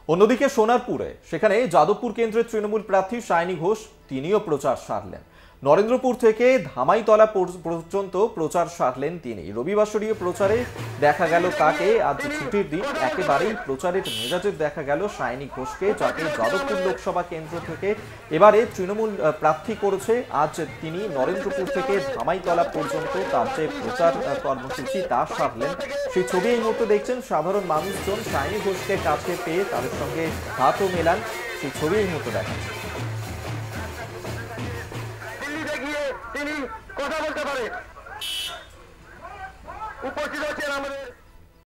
অন্যদিকে সোনারপুরে সেখানে যাদবপুর কেন্দ্রের তৃণমূল প্রার্থী সায়নী ঘোষ তিনিও প্রচার সারলেন। নরেন্দ্রপুর থেকে ধামাইতলা পর্যন্ত প্রচার সারলেন তিনি। রবিবাসরীয় প্রচারে দেখা গেল তাকে। আজ ছুটির দিন, একেবারেই প্রচারের মেজাজে দেখা গেল সায়নী ঘোষকে, যাকে যাদবপুর লোকসভা কেন্দ্র থেকে এবারে তৃণমূল প্রার্থী করেছে। আজ তিনি নরেন্দ্রপুর থেকে ধামাইতলা পর্যন্ত তার যে প্রচার কর্মসূচি তা সারলেন। সেই ছবি এই মুহূর্তে দেখছেন। সাধারণ মানুষজন সায়নী ঘোষকে কাছে পেয়ে তাদের সঙ্গে হাতও মেলান। সেই ছবি এই মুহূর্তে দেখাচ্ছে। তিনি কথা বলতে পারে। উপস্থিত আছেন আমাদের